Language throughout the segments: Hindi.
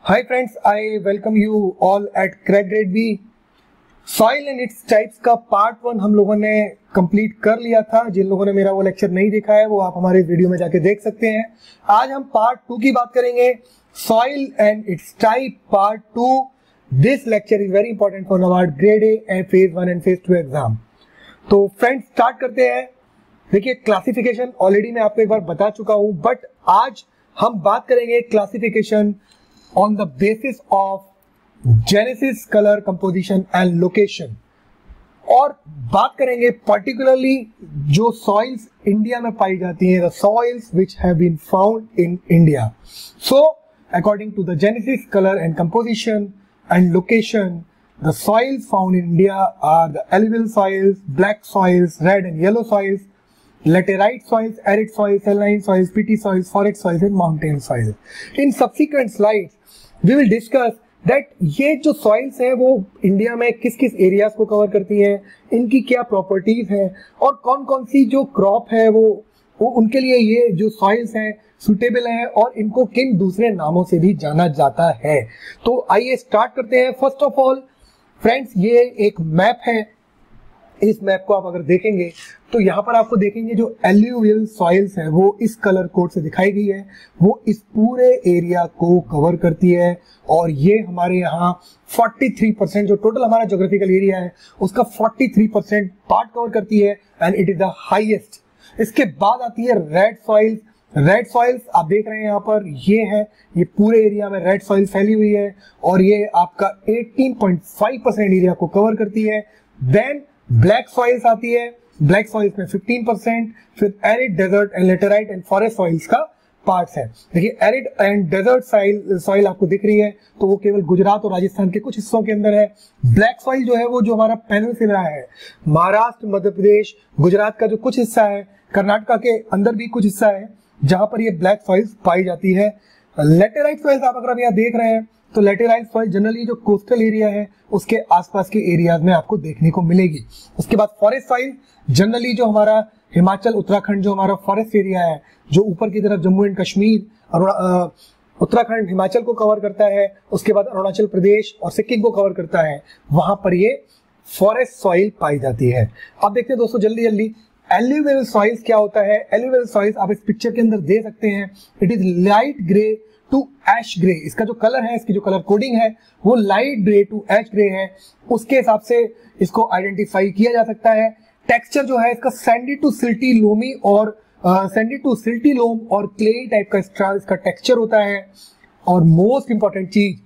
Hi friends, I welcome you all at Crack Grade B. Soil and its types का पार्ट 1 हम लोगों ने कंप्लीट कर लिया था। जिन लोगों ने मेरा वो लेक्चर नहीं देखा है वो आप हमारे वीडियो में जाके देख सकते हैं। आज हम पार्ट 2 की बात करेंगे, soil and its type part 2। This lecture is very important for about grade A and phase 1 and phase 2 exam. तो फ्रेंड्स स्टार्ट करते हैं। देखिए क्लासिफिकेशन ऑलरेडी मैं आपको एक बार बता चुका हूं, बट आज हम बात करेंगे classification on the basis of genesis, color, composition and location। और बात करेंगे particularly जो soils इंडिया में पाई जाती हैं, the soils which have been found in India। So according to the genesis, color and composition and location, the soils found in India are the alluvial soils, black soils, red and yellow soils, laterite soils, arid soils, saline soils, peaty soils, forest soils and mountain soils। In subsequent slides we will discuss that ये जो soils हैं वो इंडिया में किस किस एरियाज को कवर करती हैं, इनकी क्या प्रॉपर्टीज हैं और कौन कौन सी जो क्रॉप है वो उनके लिए ये जो soils हैं सुटेबल हैं और इनको किन दूसरे नामों से भी जाना जाता है। तो आइए स्टार्ट करते हैं। फर्स्ट ऑफ ऑल फ्रेंड्स, ये एक मैप है। इस मैप को आप अगर देखेंगे तो यहाँ पर आपको देखेंगे जो एल्यूवियल सॉइल्स है वो इस कलर कोड से दिखाई गई है, वो इस पूरे एरिया को कवर करती है। और ये हमारे यहाँ 43% जो टोटल हमारा ज्योग्राफिकल एरिया है उसका 43% पार्ट कवर करती है and it is the highest. इसके बाद आती है रेड सॉइल्स। रेड सॉइल्स आप देख रहे हैं यहाँ पर, ये है, ये पूरे एरिया में रेड सॉइल फैली हुई है और ये आपका 18.5% एरिया को कवर करती है। देन ब्लैक सॉइल्स आती है, ब्लैक सॉइल्स में 15%, फिर arid, desert and laterite and forest soils का पार्ट्स है। देखिए एरिड एंड डेजर्ट सॉइल आपको दिख रही है तो वो केवल गुजरात और राजस्थान के कुछ हिस्सों के अंदर है। ब्लैक सॉइल जो है वो जो हमारा पेनिनसुला है, महाराष्ट्र, मध्य प्रदेश, गुजरात का जो कुछ हिस्सा है, कर्नाटका के अंदर भी कुछ हिस्सा है जहां पर ये ब्लैक सॉइल्स पाई जाती है। लेटेराइट सॉइल्स आप अगर यहाँ देख रहे हैं तो लेटेराइट सॉइल जनरली जो कोस्टल एरिया है उसके आसपास के एरियाज में आपको देखने को मिलेगी। उसके बाद फॉरेस्ट सॉइल जनरली जो हमारा हिमाचल, उत्तराखंड जो हमारा फॉरेस्ट एरिया है जो ऊपर की तरफ जम्मू एंड कश्मीर, उत्तराखंड, हिमाचल को कवर करता है, उसके बाद अरुणाचल प्रदेश और सिक्किम को कवर करता है, वहां पर ये फॉरेस्ट सॉइल पाई जाती है। अब देखते हैं दोस्तों जल्दी जल्दी एल्यूवियल सॉइल्स क्या होता है। एल्यूवियल सॉइल्स आप इस पिक्चर के अंदर देख सकते हैं। It is light grey to ash grey. इसका जो कलर है, इसकी जो कलर कोडिंग है वो light grey to ash grey है। उसके हिसाब से इसको आइडेंटिफाई किया जा सकता है। टेक्सचर जो है इसका सैंडी टू सिल्टी लोमी और सैंडी टू सिल्टी लोम और क्ले टाइप का इसका टेक्सचर होता है। और मोस्ट इंपॉर्टेंट चीज,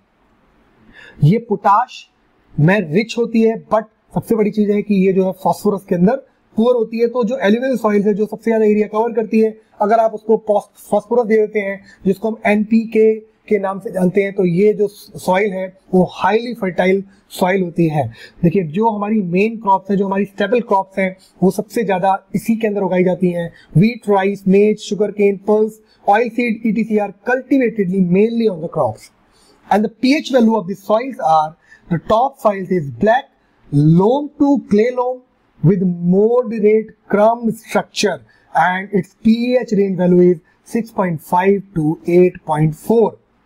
ये पोटाश में रिच होती है, बट सबसे बड़ी चीज है कि ये जो है फास्फोरस के अंदर पुअर होती है। तो जो एल्यूवियल सॉइल है जो सबसे ज्यादा एरिया कवर करती है, अगर आप उसको फास्फोरस दे देते हैं जिसको हम एनपीके के नाम से जानते हैं, तो ये जो सॉइल है वो हाईली फर्टाइल सॉइल होती है। देखिए जो हमारी मेन क्रॉप्स है, जो हमारी स्टेबल क्रॉप्स हैं वो सबसे ज्यादा इसी के अंदर उगाई जाती हैं। Wheat, rice, maize, sugar cane, pulse, oil seed, etc are cultivatedly mainly on the crops and the pH value of the soils are, the top soils is black loam to clay loam with moderate crumb structure and its pH range value is 6.5 to 8.4।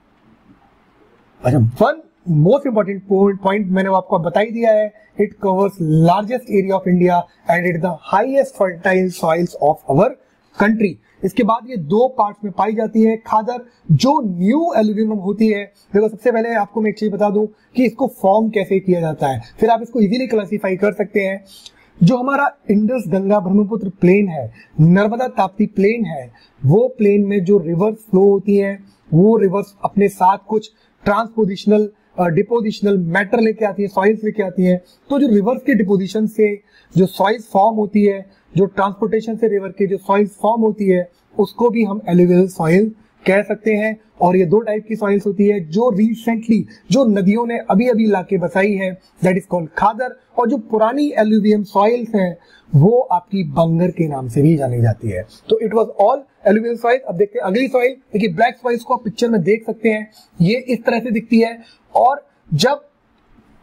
अच्छा, वन मोस्ट इंपॉर्टेंट पॉइंट मैंने आपको बता ही दिया है, it covers largest area of India and it the highest fertile soils of our country. इसके बाद ये दो पार्ट्स में पाई जाती है। खादर जो न्यू एल्यूवियम होती है, देखो सबसे पहले आपको मैं एक चीज बता दूं कि इसको फॉर्म कैसे किया जाता है, फिर आप इसको इजीली क्लासिफाई कर सकते हैं। जो हमारा इंडस, गंगा, ब्रह्मपुत्र प्लेन है, नर्मदा, ताप्ती प्लेन है, वो प्लेन में जो रिवर्स फ्लो होती है वो रिवर्स अपने साथ कुछ ट्रांसपोजिशनल डिपोजिशनल मैटर लेके आती है, सॉइल्स लेके आती है। तो जो रिवर्स के डिपोजिशन से जो सॉइल्स फॉर्म होती है, जो ट्रांसपोर्टेशन से रिवर के जो सॉइल्स फॉर्म होती है, उसको भी हम एल्यूवियल सॉइल कह सकते हैं। और ये दो टाइप की सॉइल्स होती है, जो रिसेंटली जो नदियों ने अभी अभी लाके बसाई है, दैट इज कॉल्ड खादर। और जो पुरानी एल्यूवियम सॉइल्स हैं वो आपकी बंगर के नाम से भी जानी जाती है। तो it was all alluvial soil. अब देखते हैं अगली सॉइल। देखिए ब्लैक सॉइल्स को आप पिक्चर में देख सकते हैं, ये इस तरह से दिखती है। और जब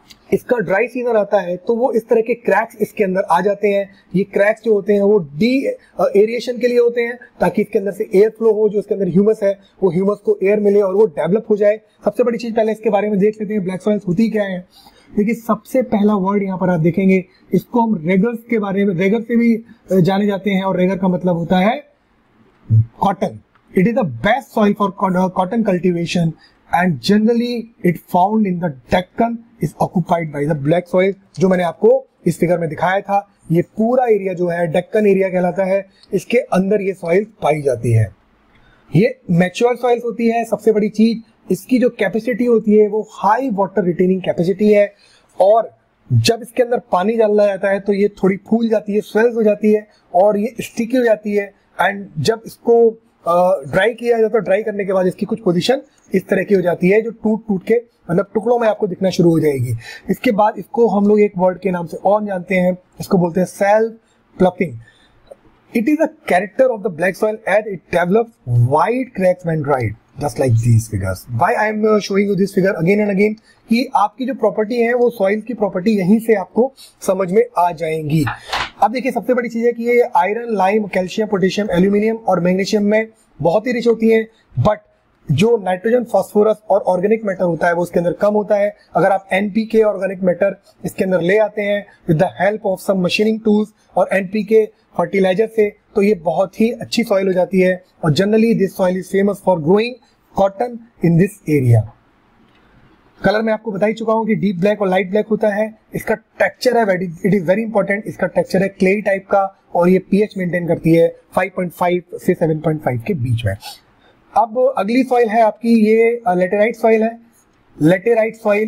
इसका ड्राई सीजन आता है तो वो इस तरह के क्रैक्स इसके अंदर आ जाते हैं। ये क्रैक्स जो होते हैं वो डी एरिएशन के लिए होते हैं, ताकि इसके अंदर से एयर फ्लो हो, जो इसके अंदर ह्यूमस है वो ह्यूमस को एयर मिले और वो डेवलप हो जाए। सबसे बड़ी चीज पहले इसके बारे में देख लेते हैं, ब्लैक सॉइल्स होती क्या है। देखिए सबसे पहला वर्ड यहाँ पर आप देखेंगे, इसको हम रेगर्स के बारे में, रेगर से भी जाने जाते हैं, और रेगर का मतलब होता है cotton. It is the best soil for cotton cultivation and generally it found in the Deccan is occupied by the black soil। जो मैंने आपको इस फिगर में दिखाया था, ये पूरा एरिया जो है डेक्कन एरिया कहलाता है, इसके अंदर ये सॉइल पाई जाती है। ये मैच्योर सॉइल्स होती है। सबसे बड़ी चीज इसकी जो कैपेसिटी होती है वो हाई वाटर रिटेनिंग कैपेसिटी है, और जब इसके अंदर पानी डाला जाता है तो ये थोड़ी फूल जाती है, स्वेल्स हो जाती है और ये स्टिकी हो जाती है। एंड जब इसको ड्राई किया जाता है, ड्राई करने के बाद इसकी कुछ पोजीशन इस तरह की हो जाती है जो टूट टूट के मतलब टुकड़ों में आपको दिखना शुरू हो जाएगी। इसके बाद इसको हम लोग एक वर्ड के नाम से और जानते हैं, इसको बोलते हैं self ploughing. It is a character of the black soil as it develops wide cracks when dried, just like these figures. Why I am showing you this figure again and again, कि आपकी जो प्रॉपर्टी है वो सॉइल की प्रॉपर्टी यहीं से आपको समझ में आ जाएंगी। अब देखिए सबसे बड़ी चीज है कि ये iron, lime, calcium, potassium, aluminium और मैग्नीशियम में बहुत ही रिच होती है, बट जो नाइट्रोजन, फास्फोरस और ऑर्गेनिक मैटर होता है वो इसके अंदर कम होता है। अगर आप एनपीके ऑर्गेनिक मैटर इसके अंदर ले आते हैं with the help of some machining tools और एनपीके फर्टिलाइजर से, तो ये बहुत ही अच्छी सॉइल हो जाती है। और generally this soil is famous for growing cotton in this area. Colour मैं आपको बता ही चुका हूं कि डीप ब्लैक और लाइट ब्लैक होता है। इसका टेक्सचर है, इट इज वेरी इंपॉर्टेंट, इसका टेक्सचर है क्ले टाइप का, और ये पीएच मेंटेन करती है 5.5 से 7.5 के बीच में। अब अगली सॉइल है आपकी, ये लेटेराइट सॉइल है। लेटेराइट सॉइल,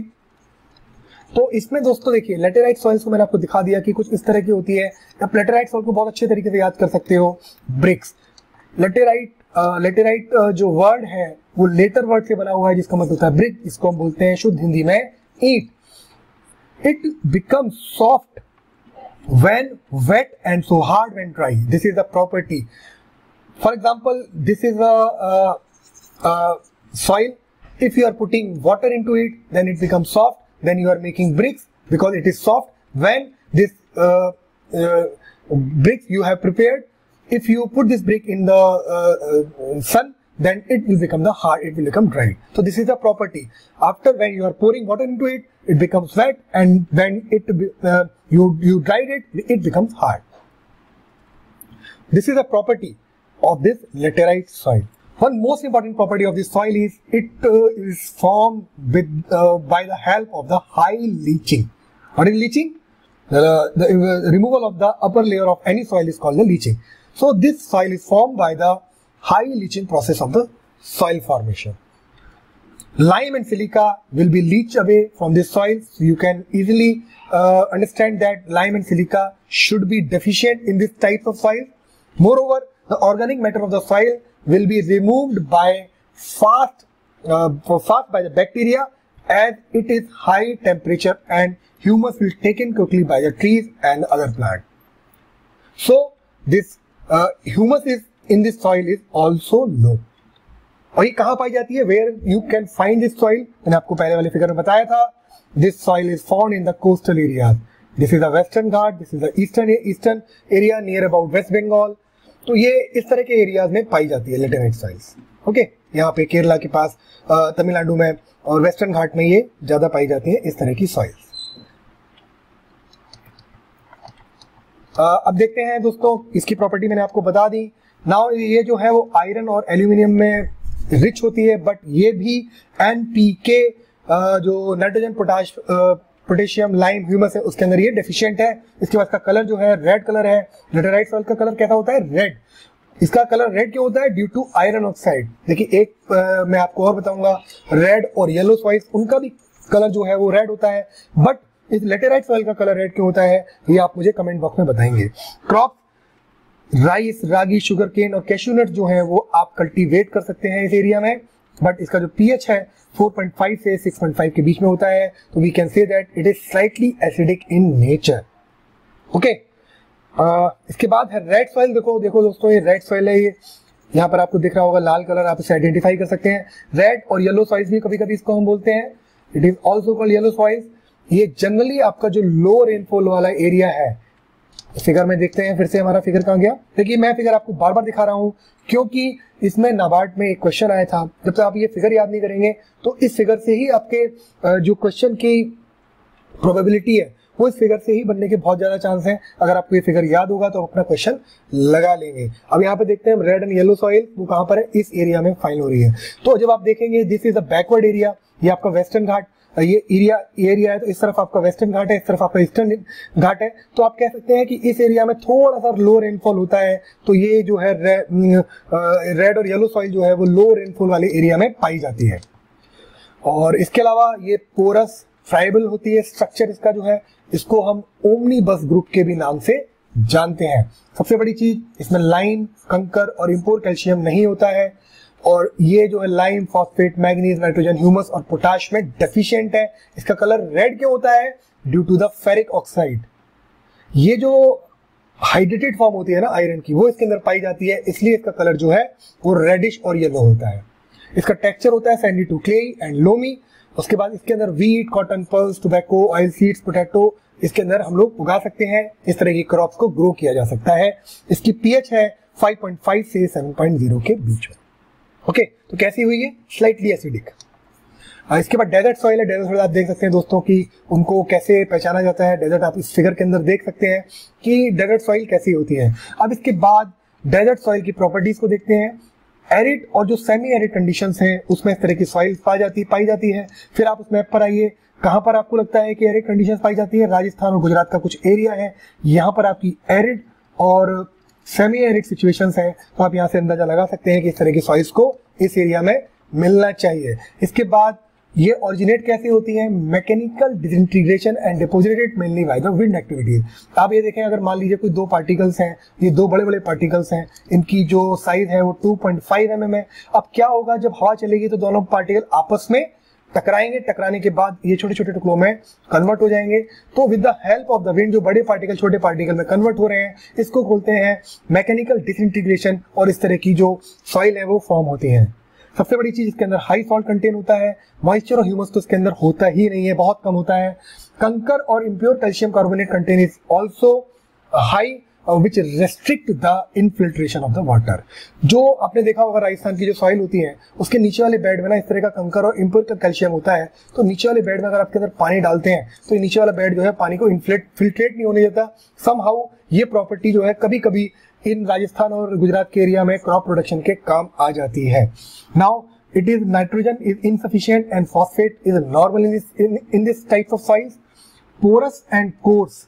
तो इसमें दोस्तों देखिए लेटेराइट सॉइल्स को मैंने आपको दिखा दिया कि कुछ इस तरह की होती है। आप लेटेराइट सॉइल को बहुत अच्छे तरीके से याद कर सकते हो, ब्रिक्स। लेटेराइट जो वर्ड है वो लेटर वर्ड से बना हुआ है, जिसका मतलब होता है ब्रिक। इसको हम बोलते हैं शुद्ध हिंदी में ईंट। It become soft when wet and so hard when dry. This is the property. For example, this is a soil. If you are putting water into it, then it becomes soft. Then you are making bricks because it is soft. When this bricks you have prepared, if you put this brick in the sun, then it will become hard. It will become dry. So this is the property. After when you are pouring water into it, it becomes wet, and when you dried it, it becomes hard. This is a property of this laterite soil. One most important property of this soil is it is formed with by the help of the high leaching. What is leaching? The removal of the upper layer of any soil is called the leaching. So this soil is formed by the high leaching process of the soil formation. Lime and silica will be leached away from this soil, so you can easily understand that lime and silica should be deficient in this type of soil. Moreover, the organic matter of the soil will be removed by fast by the bacteria, as it is high temperature, and humus will taken quickly by the trees and other plants. So this humus is in this soil is also low. और ये कहाँ पाई जाती है? Where you can find this soil? मैंने आपको पहले वाले फिगर में बताया था, this soil is found in the coastal areas. This is the Western Ghat, this is the eastern area near about West Bengal. तो ये इस तरह के एरियाज में पाई जाती है लेटेराइट सॉइल्स। ओके, यहाँ पे केरला के पास, तमिलनाडु में और वेस्टर्न घाट में ये ज्यादा पाई जाती है इस तरह की सॉइल्स। अब देखते हैं दोस्तों, इसकी प्रॉपर्टी मैंने आपको बता दी। नाउ ये जो है वो आयरन और एल्यूमिनियम में रिच होती है, बट ये भी एनपीके जो नाइट्रोजन, पोटेशियम, लाइम, ह्यूमस है उसके अंदर ये डेफिशिएंट है। इसके बाद का कलर जो है रेड कलर है। लेटेराइट सॉइल का कलर कैसा होता है? रेड। इसका कलर रेड क्यों होता है? Due to iron oxide. देखिए एक मैं आपको और बताऊंगा, रेड और येलो सॉइल्स उनका भी कलर जो है वो रेड होता है, बट इस लेटेराइट सॉइल का कलर रेड क्यों होता है ये आप मुझे कमेंट बॉक्स में बताएंगे। Crop rice, ragi, sugar cane और कैश्यू नट जो है वो आप कल्टीवेट कर सकते हैं इस एरिया में, बट इसका जो पीएच है 4.5 से 6.5 के बीच में होता है, तो we can say that it is slightly acidic in nature. Okay, इसके बाद है रेड सॉइल। देखो दोस्तों, ये रेड सॉइल है। ये यहाँ पर आपको दिख रहा होगा लाल कलर, आप इसे आइडेंटिफाई कर सकते हैं। रेड और येलो सॉइल्स भी कभी कभी इसको हम बोलते हैं, it is also called yellow soils. ये जनरली आपका जो लो रेनफॉल वाला एरिया है। फिगर में देखते हैं फिर से, हमारा फिगर कहाँ गया। देखिए मैं फिगर आपको बार बार दिखा रहा हूँ क्योंकि इसमें नाबार्ड में एक क्वेश्चन आया था। जब तक आप ये फिगर याद नहीं करेंगे तो इस फिगर से ही आपके जो क्वेश्चन की प्रोबेबिलिटी है वो इस फिगर से ही बनने के बहुत ज्यादा चांस हैं। अगर आपको ये फिगर याद होगा तो अपना क्वेश्चन लगा लेंगे। अब यहाँ पे देखते हैं रेड एंड येलो सॉइल वो कहाँ पर है, इस एरिया में फाइंड हो रही है। तो जब आप देखेंगे this is a backward area, ये आपका वेस्टर्न घाट, ये एरिया है, तो इस तरफ आपका वेस्टर्न घाट है, इस तरफ आपका ईस्टर्न घाट है। तो आप कह सकते हैं कि इस एरिया में थोड़ा सा लो रेनफॉल होता है। तो ये जो है रेड और येलो सॉइल जो है वो लो रेनफॉल वाले एरिया में पाई जाती है। और इसके अलावा ये पोरस फ्राइबल होती है स्ट्रक्चर इसका जो है, इसको हम ओमनीबस ग्रुप के भी नाम से जानते हैं। सबसे बड़ी चीज इसमें लाइम, कंकर और इम्प्योर कैल्शियम नहीं होता है। और ये जो है lime, phosphate, manganese, nitrogen, humus और पोटाश में डेफिशिएंट है। इसका कलर रेड क्यों होता है? Due to the ferric oxide. ये जो हाइड्रेटेड फॉर्म होती है ना आयरन की, वो इसके अंदर पाई जाती है, इसलिए इसका कलर जो है वो रेडिश और येलो होता है। इसका टेक्सचर होता है sandy to clayey and loamy. उसके बाद इसके अंदर wheat, cotton, pearls, tobacco, oil seeds, potato इसके अंदर हम लोग उगा सकते हैं। इस तरह की क्रॉप्स को ग्रो किया जा सकता है। इसकी पीएच है 5.5 से 7.0 के बीच में। ओके, तो कैसी हुई है? Slightly acidic. इसके बाद डेजर्ट सॉइल है। डेजर्ट सॉइल आप देख सकते हैं दोस्तों कि उनको कैसे पहचाना जाता है। डेजर्ट आप इस फिगर के अंदर देख सकते हैं कि डेजर्ट सॉइल कैसी होती है। अब इसके बाद डेजर्ट सॉइल की प्रॉपर्टीज को देखते हैं। एरिड और जो सेमी एरिड कंडीशंस हैं उसमें इस तरह की सॉइल पाई जाती है। फिर आप उस मैप पर आइए, कहां पर आपको लगता है कि एरिड कंडीशंस पाई जाती है? राजस्थान और गुजरात का कुछ एरिया है, यहाँ पर आपकी एरिड और सेमी एरिड सिचुएशंस है। तो आप यहाँ से अंदाजा लगा सकते हैं कि इस तरह की सॉइल्स को इस एरिया में मिलना चाहिए। इसके बाद ये ओरिजिनेट कैसे होती है? Mechanical disintegration and deposited mainly by the wind activities. आप ये देखें, अगर मान लीजिए कोई दो पार्टिकल्स हैं, ये दो बड़े बड़े पार्टिकल्स हैं, इनकी जो साइज है वो 2.5 mm है। अब क्या होगा जब हवा चलेगी तो दोनों पार्टिकल आपस में टकराएंगे, टकराने के बाद ये छोटे छोटे टुकड़ों में कन्वर्ट हो जाएंगे। तो with the help of the wind जो बड़े पार्टिकल छोटे पार्टिकल में कन्वर्ट हो रहे हैं, इसको बोलते हैं मैकेनिकल डिसइंटीग्रेशन। और इस तरह की जो सॉइल है वो फॉर्म होती है। सबसे बड़ी चीज इसके अंदर हाई सॉल्ट कंटेन होता है। मॉइस्चर और ह्यूमस तो इसके अंदर होता ही नहीं है, बहुत कम होता है। कंकर और impure calcium carbonate content is also high which restrict the infiltration of the water. जो आपने देखा होगा राजस्थान की जो सॉइल होती है उसके नीचे वाले बेड में ना इस तरह का कंकर और इम्प्योर कैल्शियम होता है। तो नीचे वाले बेड में अगर आपके अंदर पानी डालते हैं तो ये नीचे वाला बेड जो है पानी को फिल्ट्रेट नहीं होने देता। समहाउ ये प्रॉपर्टी जो है कभी कभी इन राजस्थान और गुजरात के एरिया में क्रॉप प्रोडक्शन के काम आ जाती है। Now it is nitrogen is insufficient and phosphate is normal in this types of soils. Porous and coarse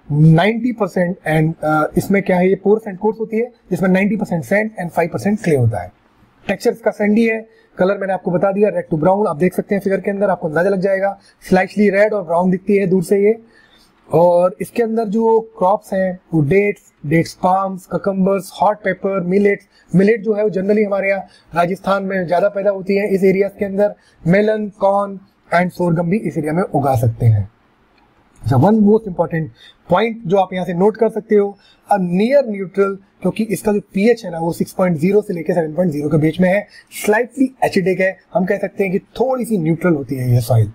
90% and इसमें क्या है, ये porous and coarse होती है जिसमें 90% sand and 5% clay होता है। टेक्सचर इसका सैंडी है। कलर मैंने आपको बता दिया, रेड टू ब्राउन। आप देख सकते हैं फिगर के अंदर, आपको अंदाजा लग जाएगा। स्लाइटली रेड और ब्राउन दिखती है दूर से ये। और इसके अंदर जो क्रॉप्स हैं वो dates, palms, cucumbers, hot pepper, millet जो है वो जनरली हमारे यहाँ राजस्थान में ज्यादा पैदा होती है। इस एरिया के अंदर मेलन, कॉर्न एंड सोरगम भी इस एरिया में उगा सकते हैं। वन मोस्ट इंपॉर्टेंट पॉइंट जो आप यहाँ से नोट कर सकते हो, अ नियर न्यूट्रल, क्योंकि इसका जो पीएच है ना वो 6.0 से लेकर 7.0 के बीच में है। स्लाइटली एसिडिक है, हम कह सकते हैं कि थोड़ी सी न्यूट्रल होती है ये सॉइल।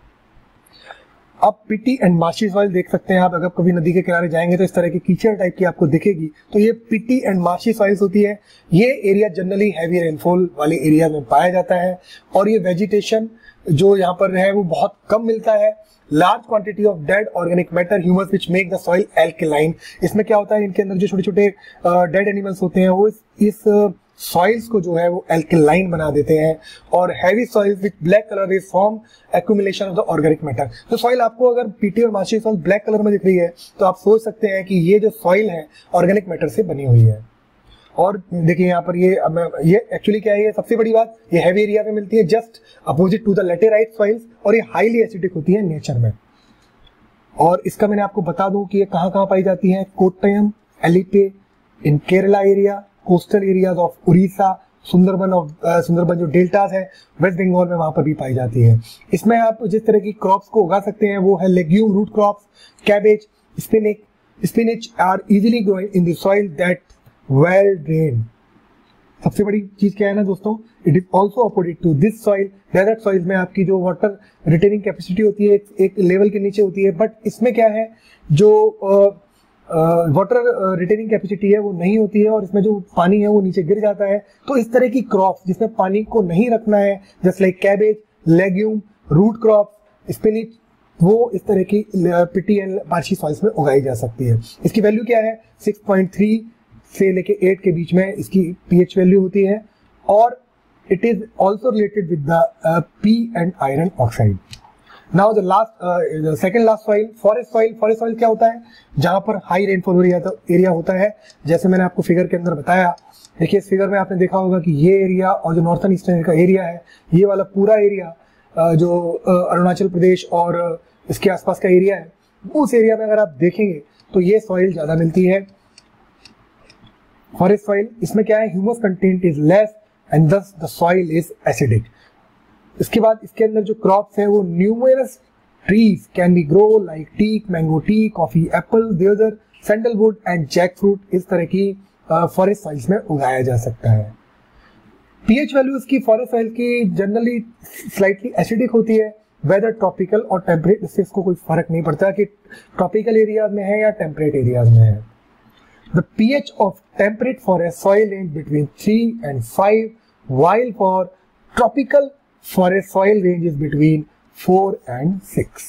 आप पिटी एंड मार्शी सॉइल देख सकते हैं। आप अगर कभी नदी के किनारे जाएंगे तो इस तरह की कीचड़ टाइप की आपको दिखेगी, तो ये पिटी एंड मार्शी सॉइल्स होती है। ये एरिया जनरली हैवी रेनफॉल वाले एरिया में पाया जाता है। और ये वेजिटेशन जो यहाँ पर है वो बहुत कम मिलता है। Large quantity of dead organic matter, humus which make the soil alkaline. इसमें क्या होता है, इनके अंदर जो छोटे छोटे डेड एनिमल्स होते हैं वो इस सॉइल्स को जो है वो एल्कलाइन बना देते हैं। और heavy soils with black colour is form accumulation of the organic matter. तो सॉइल आपको अगर पीटी और मार्शी सॉइल ब्लैक कलर में दिख रही है तो आप सोच सकते हैं कि ये जो सॉइल है ऑर्गेनिक मैटर से बनी हुई है। और देखिए यहाँ पर ये एक्चुअली क्या है, ये सबसे बड़ी बात, ये हैवी एरिया में मिलती है just opposite to the laterite soils. और ये हाईली एसिडिक होती है नेचर में। और इसका मैंने आपको बता दूं कि ये कहाँ कहाँ पाई जाती है। Kottayam, Alleppey in Kerala area, coastal areas of Orissa, Sundarban जो डेल्टास है वेस्ट बंगाल में, वहां पर भी पाई जाती है। इसमें आप जिस तरह की क्रॉप्स को उगा सकते हैं वो है legume root crops, cabbage, spinach are easily growing in the soil that well drain. सबसे बड़ी चीज क्या है ना दोस्तों, it is also opposite to this soil. Desert soil में आपकी जो वाटर रिटेनिंग कैपेसिटी होती है एक लेवल के नीचे होती है, बट इसमें क्या है, जो वाटर रिटेनिंग कैपेसिटी है वो नहीं होती है और इसमें जो पानी है वो नीचे गिर जाता है। तो इस तरह की क्रॉप जिसमें पानी को नहीं रखना है, जैसे like cabbage, legume, root crop, spinach, वो इस तरह की पिटी एंड मार्शी सॉइल्स में उगाई जा सकती है। इसकी वैल्यू क्या है, 6.3 से लेके 8 के बीच में इसकी pH वैल्यू होती है और it is also related with the P and iron oxide. Now the last second last soil, forest soil. Forest soil क्या होता है, जहां पर हाई रेनफॉल एरिया होता है, जैसे मैंने आपको फिगर के अंदर बताया। देखिए इस फिगर में आपने देखा होगा कि ये एरिया और जो नॉर्थन ईस्टर्न का एरिया है, ये वाला पूरा एरिया जो अरुणाचल प्रदेश और इसके आसपास का एरिया है, उस एरिया में अगर आप देखेंगे तो ये सॉइल ज्यादा मिलती है, फॉरेस्ट सॉइल। इसमें क्या है, humus content is less and thus the soil is acidic. इसके बाद इसके अंदर जो क्रॉप्स हैं वो numerous trees can be grow like teak, mango tea, coffee, apple, deodar, sandalwood and jackfruit. इस तरह की फॉरेस्ट सॉइल्स में उगाया जा सकता है। पीएच वैल्यू इसकी फॉरेस्ट सॉइल की जनरली स्लाइटली एसिडिक होती है, वेदर ट्रॉपिकल और टेम्परेट, इससे इसको कोई फर्क नहीं पड़ता कि ट्रॉपिकल एरियाज में है या टेम्परेट एरियाज में है। The pH of temperate forest soil range between 3 and 5, while for tropical forest soil range is between 4 and 6.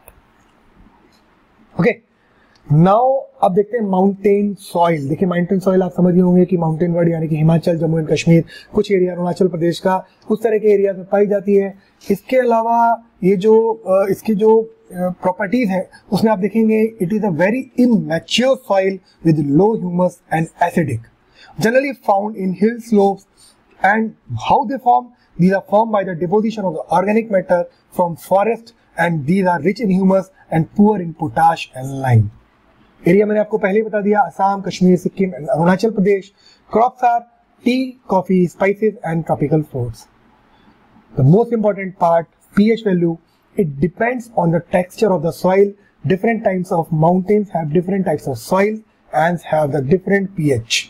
Okay. Now अब देखते हैं माउंटेन सॉइल। देखिए माउंटेन सॉइल आप समझ गए होंगे कि माउंटेन वर्ड यानी कि हिमाचल, जम्मू एंड कश्मीर, कुछ एरिया अरुणाचल प्रदेश का, उस तरह के एरिया में पाई जाती है। इसके अलावा ये जो इसकी जो प्रॉपर्टीज है उसमें आप देखेंगे it is a very immature soil with low humus and acidic, generally found in hill slopes and how they form, these are formed by the deposition of the organic matter from forest and these are rich in humus and poor in potash and lime. Area मैंने आपको पहले बता दिया, Assam, Kashmir, Sikkim and Arunachal Pradesh. Crops are tea, coffee, spices and tropical fruits. The most important part, pH value, it depends on the texture of the soil. Different types of mountains have different types of soil and have the different pH.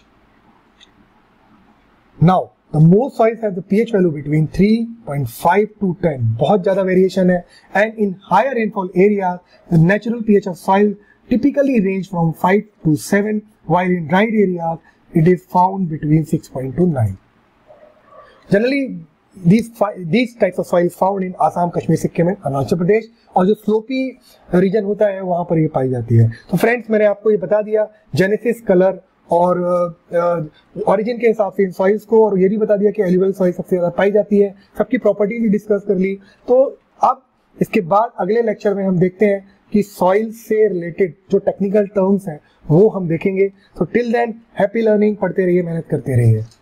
Now the most soils have the pH value between 3.5 to 10. बहुत ज्यादा वेरिएशन है। And in higher rainfall areas, the natural pH of soil typically range from 5 to 7, while in dry areas it is found between 6.2 to 9. Generally, these types of soil found in Assam, Kashmir, Sikkim and Arunachal Pradesh, और जो स्लोपी रीजन होता है वहां पर ये पाई जाती है। तो फ्रेंड्स मैंने आपको ये बता दिया जेनेसिस, कलर और ओरिजिन के हिसाब से इन सॉइल्स को, और ये भी बता दिया कि एल्यूवियल सॉइल सबसे ज्यादा पाई जाती है। सबकी प्रॉपर्टीज भी डिस्कस कर ली। तो अब इसके बाद अगले लेक्चर में हम देखते हैं कि सॉइल से रिलेटेड जो टेक्निकल टर्म्स हैं वो हम देखेंगे। तो टिल देन हैप्पी लर्निंग, पढ़ते रहिए, मेहनत करते रहिए।